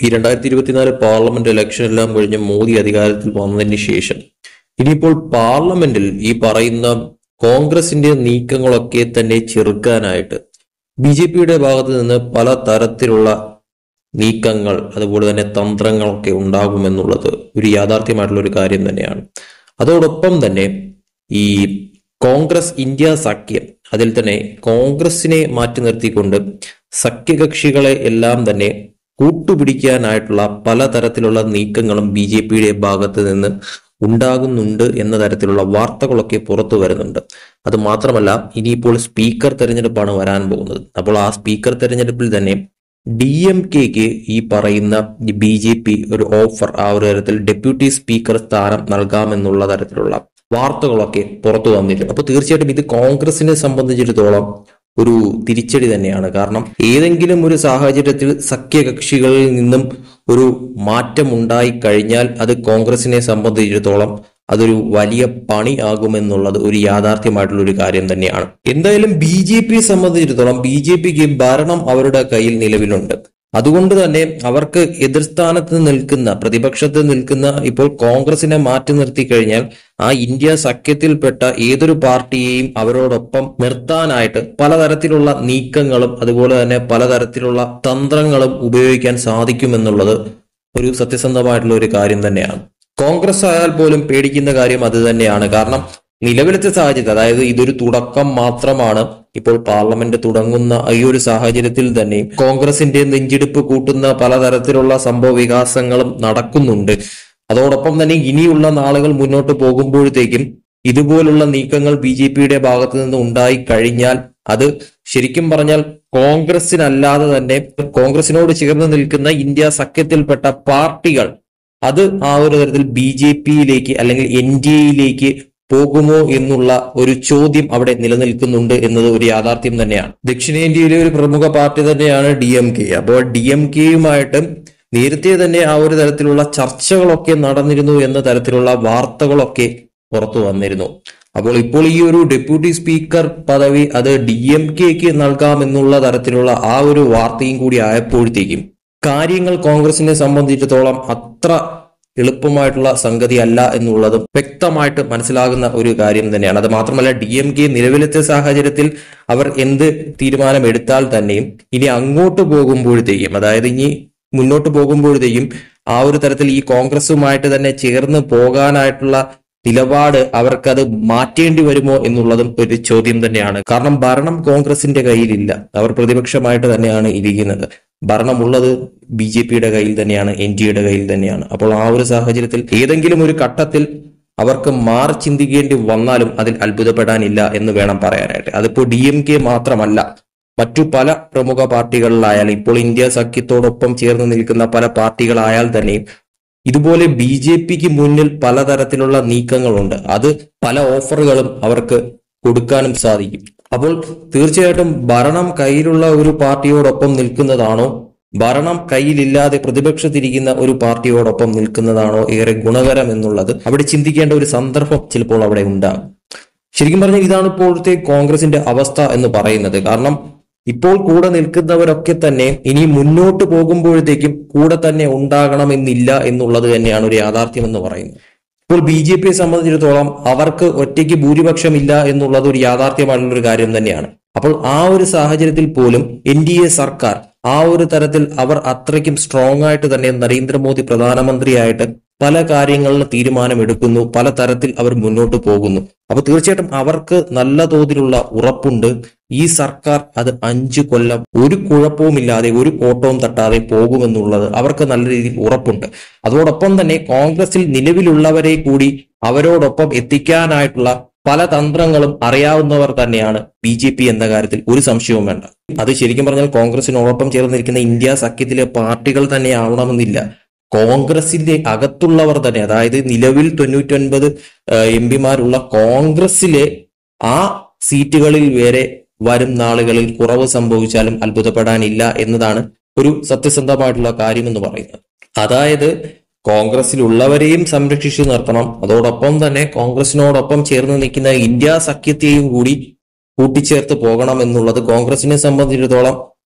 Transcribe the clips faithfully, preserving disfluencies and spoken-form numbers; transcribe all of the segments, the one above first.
ഈ രണ്ടായിരത്തി ഇരുപത്തിനാല് പാർലമെന്റ് ഇലക്ഷൻ എല്ലാം കഴിഞ്ഞ് മോദി അധികാരത്തിൽ വന്നതിന് ശേഷം ഇനിയിപ്പോൾ പാർലമെന്റിൽ ഈ പറയുന്ന കോൺഗ്രസിന്റെ നീക്കങ്ങളൊക്കെ തന്നെ ചെറുക്കാനായിട്ട് ബി ജെ പിയുടെ ഭാഗത്ത് നിന്ന് പല തരത്തിലുള്ള നീക്കങ്ങൾ അതുപോലെ തന്നെ തന്ത്രങ്ങളൊക്കെ ഉണ്ടാകുമെന്നുള്ളത് ഒരു യാഥാർത്ഥ്യമായിട്ടുള്ള ഒരു കാര്യം തന്നെയാണ്. അതോടൊപ്പം തന്നെ ഈ കോൺഗ്രസ് ഇന്ത്യ സഖ്യം, അതിൽ തന്നെ കോൺഗ്രസിനെ മാറ്റി നിർത്തിക്കൊണ്ട് സഖ്യകക്ഷികളെ എല്ലാം തന്നെ കൂട്ടുപിടിക്കാനായിട്ടുള്ള പലതരത്തിലുള്ള നീക്കങ്ങളും ബി ജെ പിയുടെ ഭാഗത്ത് നിന്ന് ഉണ്ടാകുന്നുണ്ട് എന്ന തരത്തിലുള്ള വാർത്തകളൊക്കെ പുറത്തു വരുന്നുണ്ട്. അത് മാത്രമല്ല, ഇനിയിപ്പോൾ സ്പീക്കർ തെരഞ്ഞെടുപ്പാണ് വരാൻ പോകുന്നത്. അപ്പോൾ ആ സ്പീക്കർ തെരഞ്ഞെടുപ്പിൽ തന്നെ ഡി എം കെക്ക് ഈ പറയുന്ന ബി ജെ പി ഒരു ഓഫർ, ആ ഒരു തരത്തിൽ ഡെപ്യൂട്ടി സ്പീക്കർ സ്ഥാനം നൽകാമെന്നുള്ള തരത്തിലുള്ള വാർത്തകളൊക്കെ പുറത്തു വന്നിട്ടുണ്ട്. അപ്പൊ തീർച്ചയായിട്ടും ഇത് കോൺഗ്രസിനെ സംബന്ധിച്ചിടത്തോളം ഒരു തിരിച്ചടി തന്നെയാണ്. കാരണം ഏതെങ്കിലും ഒരു സാഹചര്യത്തിൽ സഖ്യകക്ഷികളിൽ നിന്നും ഒരു മാറ്റം ഉണ്ടായി കഴിഞ്ഞാൽ അത് കോൺഗ്രസിനെ സംബന്ധിച്ചിടത്തോളം അതൊരു വലിയ പണി ആകുമെന്നുള്ളത് ഒരു യാഥാർത്ഥ്യമായിട്ടുള്ള ഒരു കാര്യം തന്നെയാണ്. എന്തായാലും ബി ജെ പിയെ സംബന്ധിച്ചിടത്തോളം ബി ജെ പിക്ക് ഭരണം അവരുടെ കയ്യിൽ നിലവിലുണ്ട്. അതുകൊണ്ട് തന്നെ അവർക്ക് എതിർസ്ഥാനത്ത് നിൽക്കുന്ന, പ്രതിപക്ഷത്ത് നിൽക്കുന്ന ഇപ്പോൾ കോൺഗ്രസിനെ മാറ്റി നിർത്തി കഴിഞ്ഞാൽ ആ ഇന്ത്യ സഖ്യത്തിൽപ്പെട്ട ഏതൊരു പാർട്ടിയെയും അവരോടൊപ്പം നിർത്താനായിട്ട് പലതരത്തിലുള്ള നീക്കങ്ങളും അതുപോലെ തന്നെ പലതരത്തിലുള്ള തന്ത്രങ്ങളും ഉപയോഗിക്കാൻ സാധിക്കുമെന്നുള്ളത് ഒരു സത്യസന്ധമായിട്ടുള്ള ഒരു കാര്യം തന്നെയാണ്. കോൺഗ്രസ് ആയാൽ പോലും പേടിക്കുന്ന കാര്യം അത് തന്നെയാണ്. കാരണം നിലവിലത്തെ സാഹചര്യം, അതായത് ഇതൊരു തുടക്കം മാത്രമാണ്. ഇപ്പോൾ പാർലമെന്റ് തുടങ്ങുന്ന ഈ ഒരു സാഹചര്യത്തിൽ തന്നെ കോൺഗ്രസിന്റെ നെഞ്ചിടിപ്പ് കൂട്ടുന്ന പലതരത്തിലുള്ള സംഭവ വികാസങ്ങളും നടക്കുന്നുണ്ട്. അതോടൊപ്പം തന്നെ ഇനിയുള്ള നാളുകൾ മുന്നോട്ട് പോകുമ്പോഴത്തേക്കും ഇതുപോലുള്ള നീക്കങ്ങൾ ബി ജെ പിയുടെ ഭാഗത്ത് നിന്ന് ഉണ്ടായി കഴിഞ്ഞാൽ അത് ശരിക്കും പറഞ്ഞാൽ കോൺഗ്രസിനല്ലാതെ തന്നെ കോൺഗ്രസിനോട് ചേർന്ന് നിൽക്കുന്ന ഇന്ത്യ സഖ്യത്തിൽപ്പെട്ട പാർട്ടികൾ അത് ആ ഒരു തരത്തിൽ ബി ജെ പിയിലേക്ക് അല്ലെങ്കിൽ എൻ ഡി എയിലേക്ക് പോകുമോ എന്നുള്ള ഒരു ചോദ്യം അവിടെ നിലനിൽക്കുന്നുണ്ട് എന്നത് ഒരു യാഥാർത്ഥ്യം തന്നെയാണ്. ദക്ഷിണേന്ത്യയിലെ ഒരു പ്രമുഖ പാർട്ടി തന്നെയാണ് ഡി എം കെ. അപ്പോൾ ഡി എം കെയുമായിട്ട് നേരത്തെ തന്നെ ആ ഒരു തരത്തിലുള്ള ചർച്ചകളൊക്കെ നടന്നിരുന്നു എന്ന തരത്തിലുള്ള വാർത്തകളൊക്കെ പുറത്തു വന്നിരുന്നു. അപ്പോൾ ഇപ്പോൾ ഈ ഒരു ഡെപ്യൂട്ടി സ്പീക്കർ പദവി അത് ഡി എം കെക്ക് നൽകാമെന്നുള്ള തരത്തിലുള്ള ആ ഒരു വാർത്തയും കൂടി ആയപ്പോഴത്തേക്കും കാര്യങ്ങൾ കോൺഗ്രസിനെ സംബന്ധിച്ചിടത്തോളം അത്ര എളുപ്പമായിട്ടുള്ള സംഗതി അല്ല എന്നുള്ളതും വ്യക്തമായിട്ട് മനസ്സിലാകുന്ന ഒരു കാര്യം തന്നെയാണ്. അത് മാത്രമല്ല, ഡി എം കെ നിലവിലത്തെ സാഹചര്യത്തിൽ അവർ എന്ത് തീരുമാനം എടുത്താൽ തന്നെയും ഇനി അങ്ങോട്ട് പോകുമ്പോഴത്തേക്കും, അതായത് ഇനി മുന്നോട്ട് പോകുമ്പോഴത്തേക്കും ആ ഒരു തരത്തിൽ ഈ കോൺഗ്രസുമായിട്ട് തന്നെ ചേർന്ന് പോകാനായിട്ടുള്ള നിലപാട് അവർക്കത് മാറ്റേണ്ടി വരുമോ എന്നുള്ളതും ഒരു ചോദ്യം തന്നെയാണ്. കാരണം ഭരണം കോൺഗ്രസിന്റെ കയ്യിലില്ല, അവർ പ്രതിപക്ഷമായിട്ട് തന്നെയാണ് ഇരിക്കുന്നത്. ഭരണമുള്ളത് ബി ജെ പിയുടെ കയ്യിൽ തന്നെയാണ്, എൻ ഡി എയുടെ കയ്യിൽ തന്നെയാണ്. അപ്പോൾ ആ ഒരു സാഹചര്യത്തിൽ ഏതെങ്കിലും ഒരു ഘട്ടത്തിൽ അവർക്ക് മാറി ചിന്തിക്കേണ്ടി വന്നാലും അതിൽ അത്ഭുതപ്പെടാനില്ല എന്ന് വേണം പറയാനായിട്ട്. അതിപ്പോ ഡി എം കെ മാത്രമല്ല, മറ്റു പല പ്രമുഖ പാർട്ടികളിലായാലും ഇപ്പോൾ ഇന്ത്യ സഖ്യത്തോടൊപ്പം ചേർന്ന് നിൽക്കുന്ന പല പാർട്ടികളായാൽ തന്നെയും ഇതുപോലെ ബി ജെ പിക്ക് മുന്നിൽ പലതരത്തിലുള്ള നീക്കങ്ങളുണ്ട്. അത് പല ഓഫറുകളും അവർക്ക് കൊടുക്കാനും സാധിക്കും. അപ്പോൾ തീർച്ചയായിട്ടും ഭരണം കയ്യിലുള്ള ഒരു പാർട്ടിയോടൊപ്പം നിൽക്കുന്നതാണോ, ഭരണം കയ്യിലില്ലാതെ പ്രതിപക്ഷത്തിരിക്കുന്ന ഒരു പാർട്ടിയോടൊപ്പം നിൽക്കുന്നതാണോ ഏറെ ഗുണകരം എന്നുള്ളത് അവിടെ ചിന്തിക്കേണ്ട ഒരു സന്ദർഭം ചിലപ്പോൾ അവിടെ ഉണ്ടാകും. ശരിക്കും പറഞ്ഞാൽ ഇതാണ് ഇപ്പോഴത്തെ കോൺഗ്രസിന്റെ അവസ്ഥ എന്ന് പറയുന്നത്. കാരണം ഇപ്പോൾ കൂടെ നിൽക്കുന്നവരൊക്കെ തന്നെ ഇനി മുന്നോട്ട് പോകുമ്പോഴത്തേക്കും കൂടെ തന്നെ ഉണ്ടാകണമെന്നില്ല എന്നുള്ളത് തന്നെയാണ് ഒരു യാഥാർത്ഥ്യം എന്ന് പറയുന്നത്. ഇപ്പോൾ ബി ജെ പിയെ സംബന്ധിച്ചിടത്തോളം അവർക്ക് ഒറ്റയ്ക്ക് ഭൂരിപക്ഷമില്ല എന്നുള്ളത് ഒരു യാഥാർത്ഥ്യമായിട്ടുള്ള ഒരു കാര്യം തന്നെയാണ്. അപ്പോൾ ആ ഒരു സാഹചര്യത്തിൽ പോലും എൻ ഡി എ സർക്കാർ ആ ഒരു തരത്തിൽ അവർ അത്രയ്ക്കും സ്ട്രോങ് ആയിട്ട് തന്നെ നരേന്ദ്രമോദി പ്രധാനമന്ത്രിയായിട്ട് പല കാര്യങ്ങളിലും തീരുമാനമെടുക്കുന്നു, പല തരത്തിൽ അവർ മുന്നോട്ട് പോകുന്നു. അപ്പൊ തീർച്ചയായിട്ടും അവർക്ക് നല്ല തോതിലുള്ള ഉറപ്പുണ്ട് ഈ സർക്കാർ അത് അഞ്ചു കൊല്ലം ഒരു കുഴപ്പവുമില്ലാതെ ഒരു കോട്ടവും തട്ടാതെ പോകുമെന്നുള്ളത് അവർക്ക് നല്ല രീതിയിൽ ഉറപ്പുണ്ട്. അതോടൊപ്പം തന്നെ കോൺഗ്രസിൽ നിലവിലുള്ളവരെ കൂടി അവരോടൊപ്പം എത്തിക്കാനായിട്ടുള്ള പല തന്ത്രങ്ങളും അറിയാവുന്നവർ തന്നെയാണ് ബി ജെ പി എന്ന കാര്യത്തിൽ ഒരു സംശയവും വേണ്ട. അത് ശരിക്കും പറഞ്ഞാൽ കോൺഗ്രസിനോടൊപ്പം ചേർന്നിരിക്കുന്ന ഇന്ത്യ സഖ്യത്തിലെ പാർട്ടികൾ തന്നെ ആവണമെന്നില്ല, കോൺഗ്രസിന്റെ അകത്തുള്ളവർ തന്നെ, അതായത് നിലവിൽ തൊണ്ണൂറ്റൊൻപത് എം പിമാരുള്ള കോൺഗ്രസിലെ ആ സീറ്റുകളിൽ വരെ വരും നാളുകളിൽ കുറവ് സംഭവിച്ചാലും അത്ഭുതപ്പെടാനില്ല എന്നതാണ് ഒരു സത്യസന്ധമായിട്ടുള്ള കാര്യം എന്ന് പറയുന്നത്. അതായത് കോൺഗ്രസിലുള്ളവരെയും സംരക്ഷിച്ചു നിർത്തണം, അതോടൊപ്പം തന്നെ കോൺഗ്രസിനോടൊപ്പം ചേർന്ന് നിൽക്കുന്ന ഇന്ത്യ സഖ്യത്തെയും കൂടി കൂട്ടിച്ചേർത്ത് പോകണം എന്നുള്ളത് കോൺഗ്രസിനെ സംബന്ധിച്ചിടത്തോളം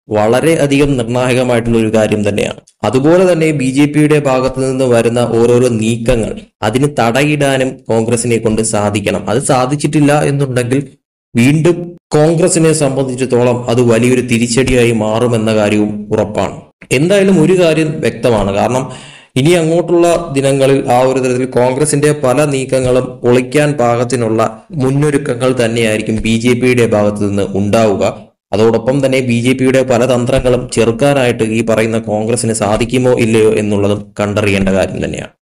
വളരെ അധികം നിർണായകമായിട്ടുള്ള ഒരു കാര്യം തന്നെയാണ്. അതുപോലെ തന്നെ ബി ജെ പിയുടെ ഭാഗത്തു നിന്ന് വരുന്ന ഓരോരോ നീക്കങ്ങൾ അതിന് തടയിടാനും കോൺഗ്രസിനെ കൊണ്ട് സാധിക്കണം. അത് സാധിച്ചിട്ടില്ല എന്നുണ്ടെങ്കിൽ വീണ്ടും കോൺഗ്രസിനെ സംബന്ധിച്ചിടത്തോളം അത് വലിയൊരു തിരിച്ചടിയായി മാറുമെന്ന കാര്യവും ഉറപ്പാണ്. എന്തായാലും ഒരു കാര്യം വ്യക്തമാണ്. കാരണം ഇനി അങ്ങോട്ടുള്ള ദിനങ്ങളിൽ ആ ഒരു തരത്തിൽ കോൺഗ്രസിന്റെ പല നീക്കങ്ങളും പൊളിക്കാൻ പാകത്തിനുള്ള മുന്നൊരുക്കങ്ങൾ തന്നെയായിരിക്കും ബി ജെ പിയുടെ ഭാഗത്തു നിന്ന് ഉണ്ടാവുക. അതോടൊപ്പം തന്നെ ബി ജെ പിയുടെ പല തന്ത്രങ്ങളും ചെറുക്കാനായിട്ട് ഈ പറയുന്ന കോൺഗ്രസിന് സാധിക്കുമോ ഇല്ലയോ എന്നുള്ളതും കണ്ടറിയേണ്ട കാര്യം തന്നെയാണ്.